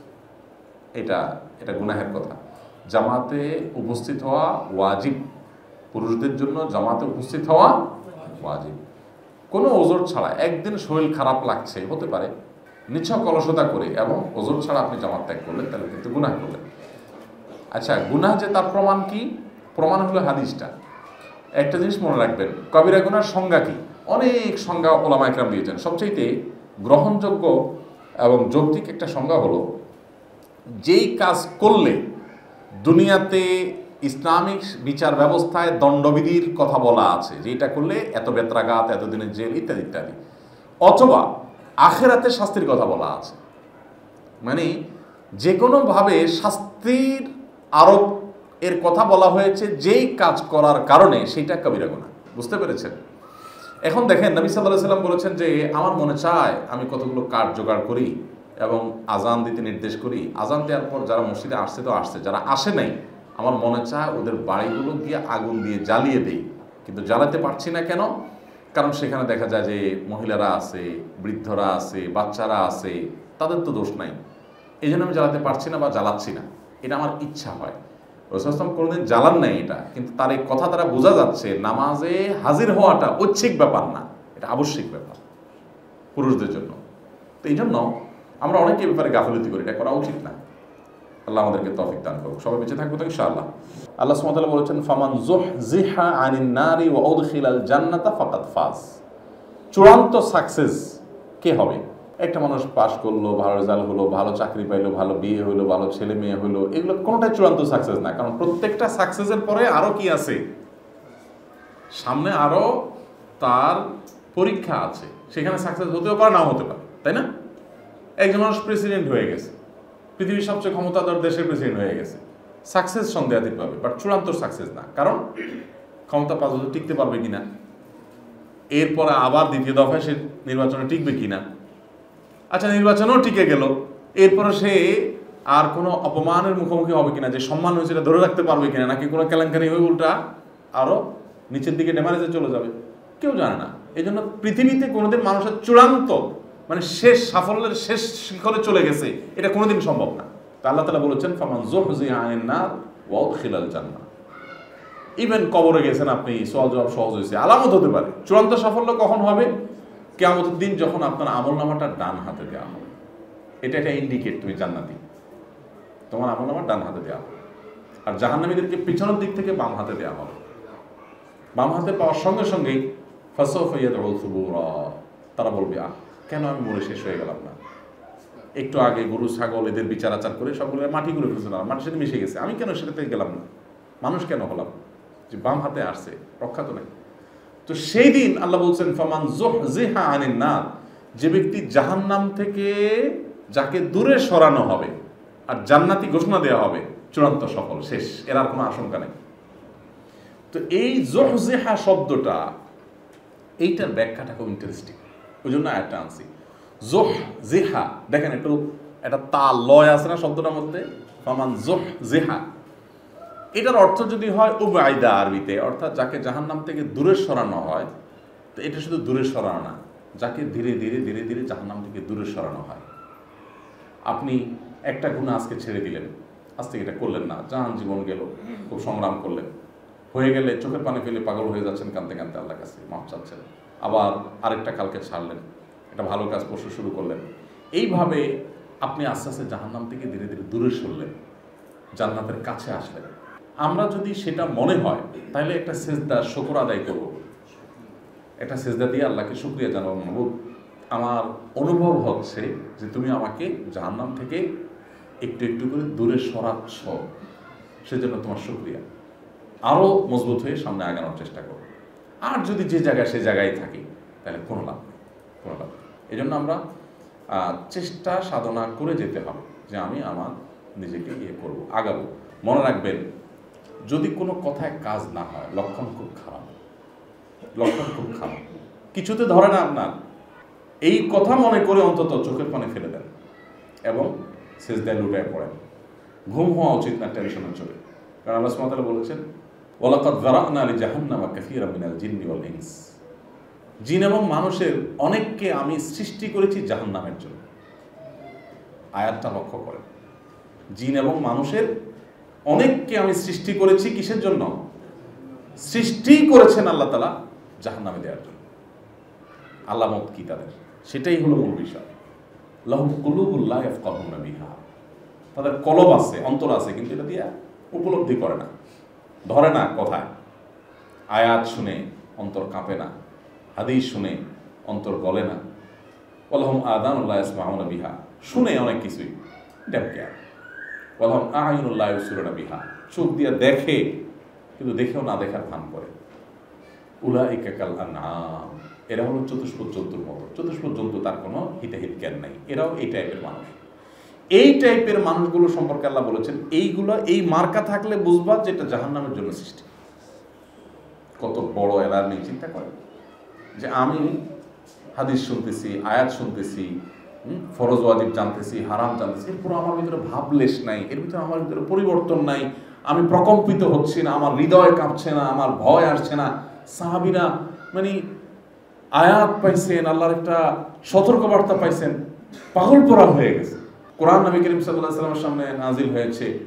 এটা গুনাহের কথা। জামাতে উপস্থিত হওয়া ওয়াজিব, পুরুষদের জন্য জামাতে উপস্থিত হওয়া ওয়াজিব, কোনো ওজর ছাড়া। একদিন শরীর খারাপ লাগছে, হতে পারে, নিছক অলসতা করে এবং ওজর ছাড়া আপনি জামাত ত্যাগ করলেন, তাহলে কিন্তু গুনাহ করলেন। আচ্ছা, গুনাহ যে তার প্রমাণ কি? প্রমাণ হলো হাদিসটা। একটা জিনিস মনে রাখবেন, কবিরা গুনার সংজ্ঞা কি? অনেক সংজ্ঞা ওলামা ইকরাম দিয়েছেন। সবচেয়ে গ্রহণযোগ্য এবং যৌক্তিক একটা সংজ্ঞা হলো, যেই কাজ করলে দুনিয়াতে ইসলামিক বিচার ব্যবস্থায় দণ্ডবিধির কথা বলা আছে, যেটা করলে এত বেত্রাঘাত, এত দিনের জেল ইত্যাদি ইত্যাদি, অথবা আখেরাতে শাস্তির কথা বলা আছে, মানে যে কোনোভাবে শাস্তির আরোপ এর কথা বলা হয়েছে, যেই কাজ করার কারণে সেইটা কবিরা গুনাহ। বুঝতে পেরেছেন? এখন দেখেন, নবী সাল্লাল্লাহু আলাইহি ওয়াসাল্লাম বলেছেন যে আমার মনে চায় আমি কতগুলো কাঠ জোগাড় করি এবং আজান দিতে নির্দেশ করি। আজান দেওয়ার পর যারা মসজিদে আসছে তো আসছে, যারা আসে নাই আমার মনে চায় ওদের বাড়িগুলো গিয়ে আগুন দিয়ে জ্বালিয়ে দেই, কিন্তু জ্বালাতে পারছি না। কেন? কারণ সেখানে দেখা যায় যে মহিলারা আছে, বৃদ্ধরা আছে, বাচ্চারা আছে, তাদের তো দোষ নাই, এই জন্য আমি জ্বালাতে পারছি না বা জ্বালাচ্ছি না, এটা আমার ইচ্ছা হয়। রাসূল কোনোদিন জ্বালান নাই এটা, কিন্তু তার এই কথা দ্বারা বোঝা যাচ্ছে নামাজে হাজির হওয়াটা ঐচ্ছিক ব্যাপার না, এটা আবশ্যিক ব্যাপার পুরুষদের জন্য। তো এই জন্য আমরা অনেকে ব্যাপারে গাফিলতি করি, এটা করা উচিত না। আল্লাহ আমাদেরকে তৌফিক দান করুক। সবাই বেঁচে থাকবো তো ইনশাআল্লাহ। আল্লাহ সুবহানাহু ওয়া তাআলা বলেছেন, ফামান যুহজিহা আনিন নারি ওয়া উদখিলাল জান্নাতা ফাকাদ ফাজ। চূড়ান্ত সাকসেস কে হবে? একটা মানুষ পাশ করলো, ভালো রেজাল্ট হলো, ভালো চাকরি পাইলো, ভালো বিয়ে হলো, ভালো ছেলে মেয়ে হলো, এগুলো কোনোটাই চূড়ান্ত সাকসেস না। কারণ প্রত্যেকটা সাকসেসের পরে আরো কি আছে, সামনে আরো তার পরীক্ষা আছে, সেখানে সাকসেস হতেও পারে, নাও হতে পারে, তাই না? একজন মানুষ প্রেসিডেন্ট হয়ে গেছে, পৃথিবীর সবচেয়ে ক্ষমতাধর দেশের প্রেসিডেন্ট হয়ে গেছে, সাকসেস সন্দেহাতীত পাবে, বাট চূড়ান্ত সাকসেস না। কারণ ক্ষমতা 5 বছর টিকতে পারবে কিনা, এরপরে আবার দ্বিতীয় দফায় সে নির্বাচনে টিকবে কিনা, আচ্ছা নির্বাচনেও টিকে গেল, এরপরে সে আর কোনো অপমানের মুখোমুখি হবে কিনা, যে সম্মান হয়েছে এটা ধরে রাখতে পারবে কিনা, নাকি কোনো কেলেঙ্কারি হয়ে উল্টা আরো নিচের দিকে ডেমারেজে চলে যাবে, কেউ জানে না। এই জন্য পৃথিবীতে কোনোদিন মানুষের চূড়ান্ত মানে শেষ সাফল্যের শেষ শিখরে চলে গেছে এটা কোনোদিন সম্ভব না। তা আল্লাহ তাআলা বলেছেন, ফামান যুহজিহা আনিন নার ওয়া উদখিলাল জান্নাহ। ইভেন কবরে গেছেন আপনি, সওয়াল জবাব সহজ হয়েছে, আলামত হতে পারে। চূড়ান্ত সাফল্য কখন হবে? কিয়ামতের দিন যখন আপনার আমলনামাটা ডান হাতে দেওয়া হবে, এটা একটা ইন্ডিকেট তুমি জান্নাতি, তোমার আমলনামা ডান হাতে দেওয়া হবে। আর জাহান্নামীদেরকে পিছনের দিক থেকে বাম হাতে দেওয়া হবে। বাম হাতে পাওয়ার সঙ্গে সঙ্গেই ফাসাউফা ইয়াদউ সুবুরা, তারা বলবে, কেন আমি মরে শেষ হয়ে গেলাম না? একটু আগে গরু ছাগল এদের বিচার আচার করে সবগুলো মাটিগুলো ফেলছিলাম, মাটির সাথে মিশে গেছে, আমি কেন সেটাতে গেলাম না? মানুষ কেন হলাম? যে বাম হাতে আসছে, রক্ষা তো নেই। তো সেই দিন আল্লাহ বলছেন, ফামান যুহজিহা আনিন নার, যে ব্যক্তি জাহান্নাম থেকে যাকে দূরে সরানো হবে আর জান্নাতি ঘোষণা দেওয়া হবে, চূড়ান্ত সফল, শেষ, এর আর কোনো আশঙ্কা নেই। তো এই যুহজিহা শব্দটা, এইটার ব্যাখ্যাটা খুব ইন্টারেস্টিং, ওই জন্য একটা আনছি। যুহজিহা, দেখেন একটু একটা তাল লয় আছে না শব্দটার মধ্যে, ফামান যুহজিহা, এটার অর্থ যদি হয় উবাইদা আরবিতে, অর্থাৎ যাকে জাহান্নাম থেকে দূরে সরানো হয়। তো এটা শুধু দূরে সরানো না, যাকে ধীরে ধীরে ধীরে ধীরে জাহান্নাম থেকে দূরে সরানো হয়। আপনি একটা গুনাহ আজকে ছেড়ে দিলেন, আজ থেকে এটা করলেন না, জাহান জীবন গেল, খুব সংগ্রাম করলেন, হয়ে গেলে চোখের পানি ফেলে পাগল হয়ে যাচ্ছেন, কাঁদতে কাঁদতে আল্লাহর কাছে মাফ চাচ্ছেন, আবার আরেকটা কালকে ছাড়লেন, এটা ভালো কাজ পরশু শুরু করলেন। এইভাবে আপনি আস্তে আস্তে জাহান্নাম থেকে ধীরে ধীরে দূরে সরলেন, জান্নাতের কাছে আসলেন। আমরা যদি সেটা মনে হয়, তাহলে একটা সেজদা শুকর আদায় করব, একটা সেজদা দিয়ে আল্লাহকে শুকরিয়া জানাবো, মাবুদ আমার অনুভব হচ্ছে যে তুমি আমাকে জাহান্নাম থেকে একটু একটু করে দূরে সরাচ্ছ, সেজন্য তোমার শুকরিয়া। আরও মজবুত হয়ে সামনে আগানোর চেষ্টা করো। আর যদি যে জায়গায় সে জায়গায় থাকি, তাহলে কোনো লাভ নেই, কোনো লাভ নেই। এই জন্য আমরা চেষ্টা সাধনা করে যেতে হবে যে আমি আমার নিজেকে করব, আগাবো। মনে রাখবেন, যদি কোনো কথায় কাজ না হয়, লক্ষণ খুব খারাপ, লক্ষণ খুব খারাপ, কিছুতে ধরে না আপনার, এই কথা মনে করে অন্তত চোখের পানি ফেলে দেন এবং সেজদায় লুটায় পড়েন। ঘুম হওয়া উচিত না টেনশনের চলে, কারণ আল্লাহ সুবহানাহু ওয়া তাআলা বলেছেন, ওয়ালাকাদ যারা'না লিজাহান্নামা কাসীরাম মিনাল জিন্নি ওয়াল ইনস, জিন এবং মানুষের অনেককে আমি সৃষ্টি করেছি জাহান্নামের জন্য। আয়াতটা লক্ষ্য করেন, জিন এবং মানুষের অনেককে আমি সৃষ্টি করেছি কিসের জন্য? সৃষ্টি করেছেন আল্লাহ তাআলা জাহান্নামে দেওয়ার জন্য। আলামত কি তাদের? সেটাই হলো মূল বিষয়। লাহুম কুলুবুন লা ইয়াফকাহুনা বিহা, তাদের কলব আছে, অন্তর আছে, কিন্তু এটা দিয়ে উপলব্ধি করে না, ধরে না কথায়। আয়াত শুনে অন্তর কাঁপে না, হাদিস শুনে অন্তর গলে না। ওয়ালাহুম আযানুন লা ইয়াসমাউনা বিহা, শুনে অনেক কিছুই, ডেমকে। ওয়ালাহুম আ'য়ুনুন লা ইউবসিরুনা বিহা, চোখ দিয়ে দেখে কিন্তু দেখেও না দেখার ভান করে। উলাইকা কাল আনআম, এরা হলো চতুষ্পদ জন্তুর মতো। চতুষ্পদ জন্তু, তার কোনো হিতাহিত জ্ঞান নাই, এরাও এই টাইপের মানুষ। এই টাইপের মানুষগুলো সম্পর্কে আল্লাহ বলেছেন, এইগুলো এই মার্কা থাকলে বুঝবা যে এটা জাহান্নামের জন্য সৃষ্টি। কত বড় অ্যালার্মিং, চিন্তা করেন যে আমি হাদিস শুনতেছি, আয়াত শুনতেছি, ফরজ ওয়াজিব জানতেছি, হারাম জানতেছি, এরপর আমার ভিতরে ভাবলেশ নাই, এর ভিতরে আমার ভিতরে পরিবর্তন নাই, আমি প্রকম্পিত হচ্ছি না, আমার হৃদয় কাঁপছে না, আমার ভয় আসছে না। সাহাবীরা মানে আয়াত পাইছেন, আল্লাহর একটা সতর্কবার্তা পাইছেন, পাগল পোড়া হয়ে গেছে। কোরআন নবী করিম সাল্লাল্লাহু আলাইহি ওয়াসাল্লামের সামনে নাজিল হয়েছে,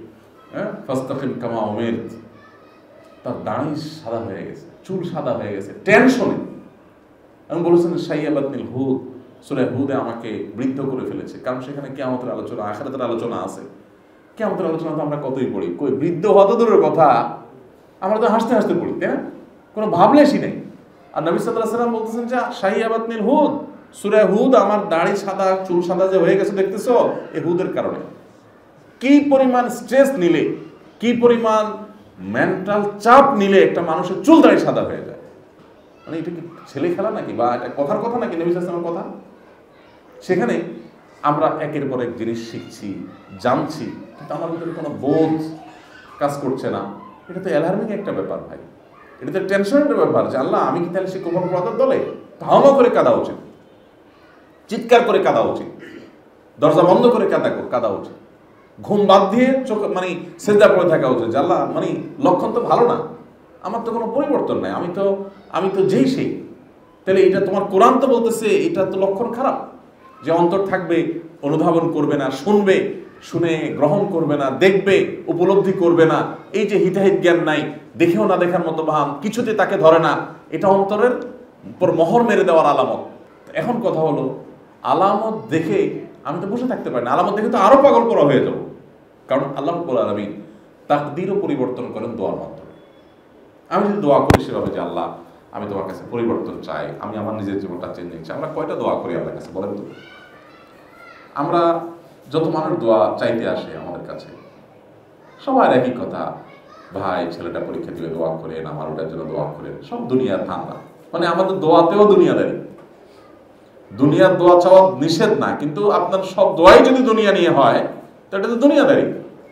হ্যাঁ, ফাস্তাকিম কামা উমিরত, তার দাড়ি সাদা হয়ে গেছে, চুল সাদা হয়ে গেছে টেনশনে। আমি বলেছেন শাইয়াবাতনিল হুদ, সূরা হুদে আমাকে বৃদ্ধ করে ফেলেছে, কারণ সেখানে কিয়ামতের আলোচনা, আখিরাতের আলোচনা আছে। কিয়ামতের আলোচনা তো আমরা কতই পড়ি, কই বৃদ্ধ হওয়া তো দূরের কথা, আমরা তো হাসতে হাসতে পড়ি, তাই না? কোনো ভাবলেশই নেই। আর নবী সাল্লাল্লাহু আলাইহি ওয়াসাল্লাম বলতেছেন যে শাইয়াবাতনিল হুদ, সূরা হুদ, আমার দাড়ি সাদা চুল সাদা যে হয়ে গেছে দেখতেছো, এই হুদের কারণে। কি পরিমাণ স্ট্রেস নিলে, কি পরিমাণ মেন্টাল চাপ নিলে একটা মানুষের চুল দাড়ি সাদা হয়ে যায়। মানে এটা কি ছেলে খেলা নাকি, বা এটা কথার কথা নাকি নবী সাল্লাল্লাহু আলাইহি ওয়াসাল্লামের কথা? সেখানে আমরা একের পর এক জিনিস শিখছি, জানছি, কিন্তু আমার ভিতরে কোনো বোধ কাজ করছে না। এটা তো অ্যালার্মিং একটা ব্যাপার ভাই, এটা তো টেনশনের ব্যাপার যে আল্লাহ আমি কি তাহলে সে কুফর অপরাধের দলে? ধাওয়া করে কাঁদা উচিত, চিৎকার করে কাঁদা উচিত, দরজা বন্ধ করে কাঁদা উচিত, ঘুম বাদ দিয়ে চোখ মানে সেজদা পড়ে থাকা উচিত যে আল্লাহ মানে লক্ষণ তো ভালো না, আমার তো কোনো পরিবর্তন নাই, আমি তো যেই সেই। তাহলে এটা তোমার কোরআন তো বলতেছে এটা তো লক্ষণ খারাপ, যে অন্তর থাকবে, অনুধাবন করবে না, শুনবে, শুনে গ্রহণ করবে না, দেখবে, উপলব্ধি করবে না, এই যে হিতাহিত জ্ঞান নাই, দেখেও না দেখার মতো ভান, কিছুতে তাকে ধরে না, এটা অন্তরের উপর মোহর মেরে দেওয়ার আলামত। এখন কথা হলো, আলামত দেখে আমি তো বসে থাকতে পারি না, আলামত দেখে তো আরো পাগল করা হয়ে যাবো। কারণ আল্লাহ রাব্বুল আলামিন তাকদীরও পরিবর্তন করেন দোয়ার মাধ্যমে। আমি যদি দোয়া করি সেভাবে যে আল্লাহ আমি তোমার কাছে পরিবর্তন চাই, আমি আমার নিজের জীবনটা চেঞ্জিং চাই, আমরা কয়টা দোয়া করি আল্লাহর কাছে বলেন তো? আমরা যত মানুষ দোয়া চাইতে আসে আমাদের কাছে, সবার একই কথা, ভাই ছেলেটা পরীক্ষা দিলে দোয়া করেন, আমার ওটার জন্য দোয়া করেন, সব দুনিয়ার ধান্দা। মানে আমাদের দোয়াতেও দুনিয়াদারি। দুনিয়ার দোয়া চাওয়া নিষেধ না, কিন্তু আপনার সব দোয়াই যদি দুনিয়া নিয়ে হয় তো এটা তো দুনিয়াদারি।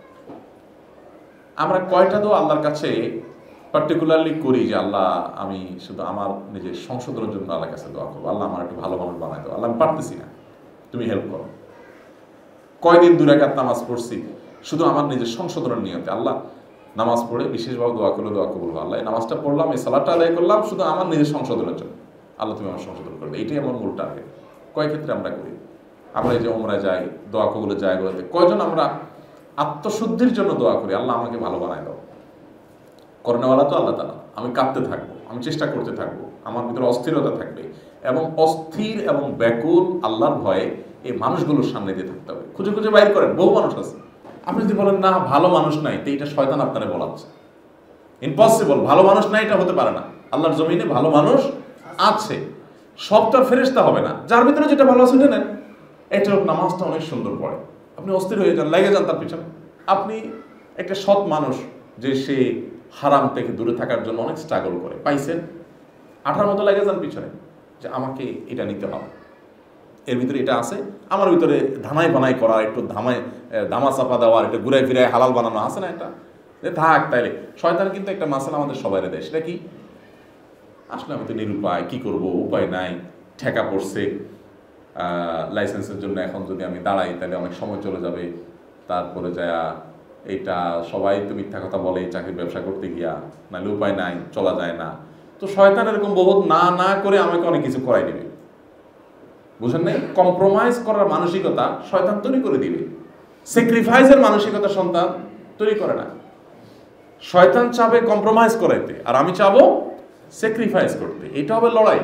আমরা কয়টা দোয়া আল্লাহর কাছে পার্টিকুলারলি করি যে আল্লাহ আমি শুধু আমার নিজের সংশোধনের জন্য আল্লাহর কাছে দোয়া করবো, আল্লাহ আমার একটু ভালো মানুষ বানাই দাও, আল্লাহ আমি পারতেছি না, তুমি হেল্প করো। কয়দিন 2 রাকাত নামাজ পড়ছি শুধু আমার নিজের সংশোধনের নিয়তে, আল্লাহ নামাজ পড়ে বিশেষভাবে দোয়া করলে দোয়া কবুল, আল্লাহ এই নামাজটা পড়লাম, এই সালাতটা আদায় করলাম শুধু আমার নিজের সংশোধনের জন্য, আল্লাহ তুমি আমার সংশোধন করবে, এইটাই আমার মূল টার্গেট। কয় ক্ষেত্রে আমরা করি? আমরা এই যে ওমরা যাই, দোয়া কবুলের জায়গাগুলোতে কয়জন আমরা আত্মশুদ্ধির জন্য দোয়া করি, আল্লাহ আমাকে ভালো বানায় দাও? করোনাওয়ালা তো আল্লাহ তাআলা, আমি কাঁদতে থাকবো, আমি চেষ্টা করতে থাকবো, আমার ভিতরে অস্থিরতা থাকবে, এবং অস্থির এবং ব্যাকুল আল্লাহর ভয়ে এই মানুষগুলোর সামনে দিয়ে থাকতে হবে। খুঁজে খুঁজে বাইর করেন, বহু মানুষ আছে। আপনি যদি বলেন না ভালো মানুষ নাই, তো এটা শয়তান আপনারা বলাচ্ছে। ইম্পসিবল, ভালো মানুষ নাই এটা হতে পারে না। আল্লাহর জমিনে ভালো মানুষ আছে, সবটা ফেরেশতা হবে না, যার ভিতরে যেটা ভালো আছে নেন। একটা লোক নামাজটা অনেক সুন্দর পড়ে, আপনি অস্থির হয়ে যান, লেগে যান তার পিছনে। আপনি একটা সৎ মানুষ যে সে হারাম থেকে দূরে থাকার জন্য অনেক স্ট্রাগল করে, পাইছেন, আঠার মতো লেগে যান পিছনে যে আমাকে এটা নিতে হবে, এর ভিতরে এটা আছে, আমার ভিতরে ধামাই বানাই করা, একটু ধামা চাপা দেওয়ার, একটু ঘুরাই ফিরাই হালাল বানানো আছে না, এটা থাক। তাইলে শয়তান কিন্তু একটা মাসালা আমাদের সবাই দেয়, সেটা কি? আসলে আমি তো নিরুপায়, কি করব, উপায় নাই, ঠেকা পড়ছে, লাইসেন্সের জন্য এখন যদি আমি দাঁড়াই তাহলে অনেক সময় চলে যাবে, তারপরে যায় এইটা সবাই তো মিথ্যা কথা বলে চাকরির ব্যবসা করতে গিয়া, নাহলে উপায় নাই, চলা যায় না। তো শয়তান এরকম বহুত না করে আমাকে অনেক কিছু করাই দিবে, বুঝেন নাই? কম্প্রোমাইজ করার মানসিকতা শয়তান তৈরি করে দিবে, স্যাক্রিফাইসের মানসিকতা সন্তান তৈরি করে না। শয়তান চাবে কম্প্রোমাইজ করাইতে, আর আমি চাবো স্যাক্রিফাইস করতে। এটা হবে লড়াই।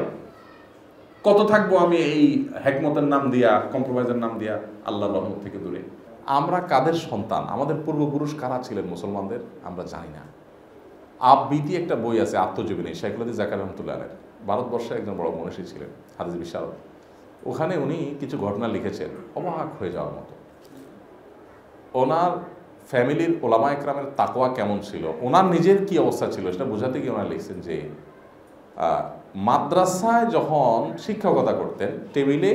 কত থাকবো আমি এই হেকমতের নাম দিয়া, কম্প্রোমাইজের নাম দিয়া আল্লাহর রহমত থেকে দূরে? আমরা কাদের সন্তান, আমাদের পূর্বপুরুষ কারা ছিলেন মুসলমানদের আমরা জানি না। আবৃত্তি একটা বই আছে আত্মজীবনী, শাইখুল জাকারিয়া রহমাতুল্লাহ আলাইহি, ভারতবর্ষের একজন বড় মনীষী ছিলেন, হাদিস বিশারদ। ওখানে উনি কিছু ঘটনা লিখেছেন অবাক হয়ে যাওয়ার মতো। ওনার ফ্যামিলির ওলামা একরামের তাকওয়া কেমন ছিল, ওনার নিজের কি অবস্থা ছিল, সেটা বোঝাতে গিয়ে ওনারা লিখছেন যে মাদ্রাসায় যখন শিক্ষকতা করতেন টেবিলে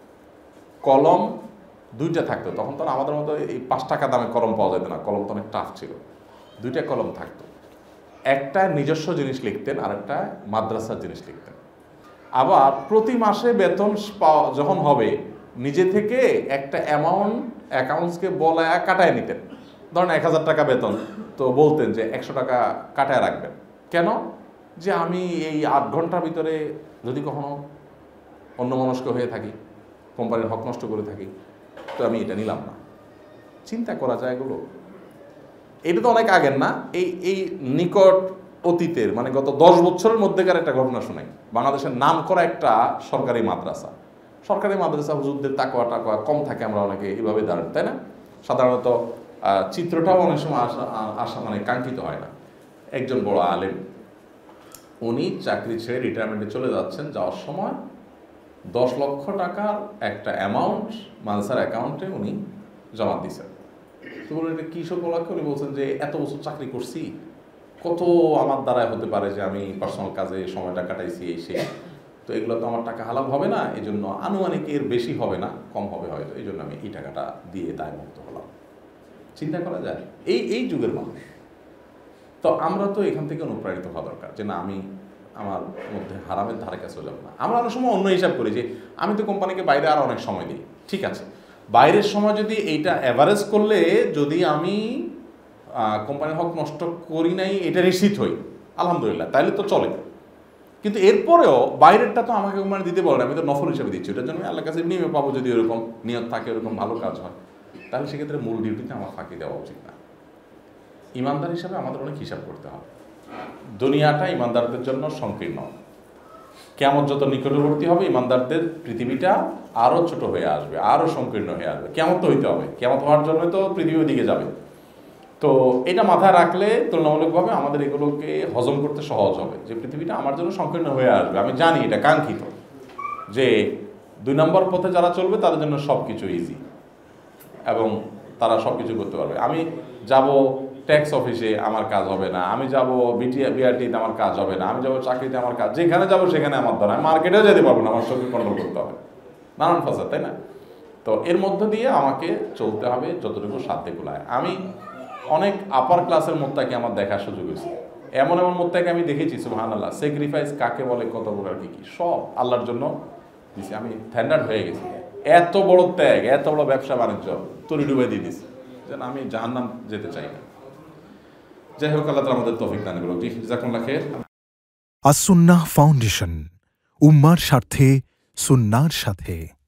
কলম 2টা থাকতো, তখন তো আমাদের মতো এই 5 টাকা দামে কলম পাওয়া যেত না, কলম তো অনেক টাফ ছিল। 2টা কলম থাকতো, একটা নিজস্ব জিনিস লিখতেন আর একটা মাদ্রাসার জিনিস লিখতেন। আবার প্রতি মাসে বেতন যখন হবে নিজে থেকে একটা অ্যাকাউন্টসকে বলায় কাটায় নিতেন। ধরেন 1000 টাকা বেতন, তো বলতেন যে 100 টাকা কাটায় রাখবেন। কেন? যে আমি এই 8 ঘন্টার ভিতরে যদি কখনো অন্যমনস্ক হয়ে থাকি, কোম্পানির হক নষ্ট করে থাকি, তো আমি এটা নিলাম না। চিন্তা করা যায় এগুলো। এটা তো অনেক আগের না, এই নিকট অতীতের মানে গত 10 বছরের মধ্যেকার একটা ঘটনা শোনাই। বাংলাদেশের নাম করা একটা সরকারি মাদ্রাসা, হুজুরদের তাকওয়া টাকওয়া কম থাকে, আমরা অনেকে এইভাবে দাঁড়ান, তাই না? সাধারণত চিত্রটাও অনেক সময় আসা মানে কাঙ্ক্ষিত হয় না। একজন বড় আলেম, উনি চাকরি ছেড়ে রিটায়ারমেন্টে চলে যাচ্ছেন, যাওয়ার সময় 10 লক্ষ টাকার একটা অ্যামাউন্ট মাদ্রাসার অ্যাকাউন্টে উনি জমা দিয়েছেন। তো বলুন এটা কী সব উপলক্ষে? উনি বলছেন যে এত বছর চাকরি করছি, কত আমার দ্বারাই হতে পারে যে আমি পার্সোনাল কাজে সময়টা কাটাইছি এই সেই, তো এগুলো তো আমার টাকা হালাল হবে না, এই জন্য আনুমানিক এর বেশি হবে না, কম হবে হয়তো, এই জন্য আমি এই টাকাটা দিয়ে দায়মুক্ত হলাম। চিন্তা করা যায় এই যুগের মানুষ। তো আমরা তো এখান থেকে অনুপ্রাণিত হওয়া দরকার যে না, আমি আমার মধ্যে হারামের ধারে কাছেও যাবো না। আমরা অনেক সময় অন্য হিসাব করি যে আমি তো কোম্পানিকে বাইরে আরও অনেক সময় দিই, ঠিক আছে, বাইরের সময় যদি এইটা অ্যাভারেজ করলে যদি আমি কোম্পানির হক নষ্ট করি নাই এটা নিশ্চিত হই, আলহামদুলিল্লাহ, তাইলে তো চলে। কিন্তু এরপরেও বাইরেরটা তো আমাকে কোম্পানি দিতে বলে, আমি তো নফল হিসাবে দিচ্ছি, ওটার জন্য আমি আল্লাহর কাছে নিয়মে পাবো। যদি ওরকম নিয়ত থাকে, ওরকম ভালো কাজ হয়, তাহলে সেক্ষেত্রে মূল ডিউটিতে আমার ফাঁকি দেওয়া উচিত না। ইমানদার হিসাবে আমাদের অনেক হিসাব করতে হবে। দুনিয়াটা ইমানদারদের জন্য সংকীর্ণ, কিয়ামত যত নিকটবর্তী হবে ইমানদারদের পৃথিবীটা আরও ছোট হয়ে আসবে, আরও সংকীর্ণ হয়ে আসবে। কিয়ামত তো হইতে হবে, কিয়ামত হওয়ার জন্য তো পৃথিবীর দিকে যাবে। তো এটা মাথায় রাখলে তুলনামূলকভাবে আমাদের এগুলোকে হজম করতে সহজ হবে, যে পৃথিবীটা আমার জন্য সংকীর্ণ হয়ে আসবে। আমি জানি এটা কাঙ্ক্ষিত, যে 2 নম্বর পথে যারা চলবে তাদের জন্য সব কিছু ইজি এবং তারা সব কিছু করতে পারবে। আমি যাব ট্যাক্স অফিসে, আমার কাজ হবে না। আমি যাব বিআরটিতে, আমার কাজ হবে না। আমি যাব চাকরিতে, আমার কাজ, যেখানে যাব সেখানে আমার দ্বারা। আমি মার্কেটেও যেতে পারবো না, আমার চোখে কন্ট্রোল করতে হবে, নানান ফাসাদ, তাই না? তো এর মধ্য দিয়ে আমাকে চলতে হবে যতটুকু সাধ্যে কুলায়। আমি অনেক আপার ক্লাসের মোত্তাকে আমার দেখার সুযোগ হয়েছে, এমন মোত্তাকে আমি দেখেছি, সুবহানাল্লাহ, স্যাক্রিফাইস কাকে বলে, কত প্রকার কী কী সব আল্লাহর জন্য দিছি। আমি স্ট্যান্ডার্ড হয়ে গেছি, এত বড় ত্যাগ, এত বড় ব্যবসা বাণিজ্য তরি ডুবে দিয়ে দিছি, যেন আমি জাহান্নাম যেতে চাই না। যাই হোক, আল্লাহ তাআলা আমাদের তৌফিক দান করুন। জি, জাযাকুমুল্লাহ খাইর।
আস-সুন্নাহ ফাউন্ডেশন, উম্মার স্বার্থে সুন্নাহর সাথে।